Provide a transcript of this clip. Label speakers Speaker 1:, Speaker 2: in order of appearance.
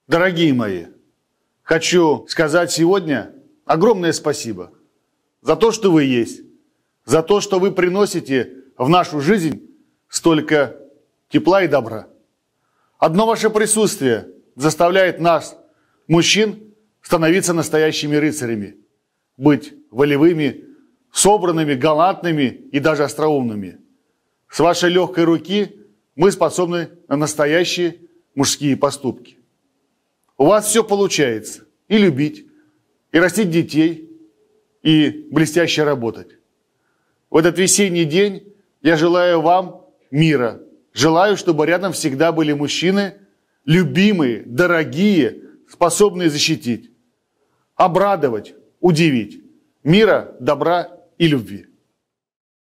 Speaker 1: Дорогие мои, хочу сказать сегодня огромное спасибо за то, что вы есть, за то, что вы приносите в нашу жизнь столько тепла и добра. Одно ваше присутствие заставляет нас, мужчин, становиться настоящими рыцарями, быть волевыми, собранными, галантными и даже остроумными. С вашей легкой руки мы способны на настоящие мужские поступки. У вас все получается. И любить, и растить детей, и блестяще работать. В этот весенний день я желаю вам мира. Желаю, чтобы рядом всегда были мужчины, любимые, дорогие, способные защитить, обрадовать, удивить. Мира, добра и любви.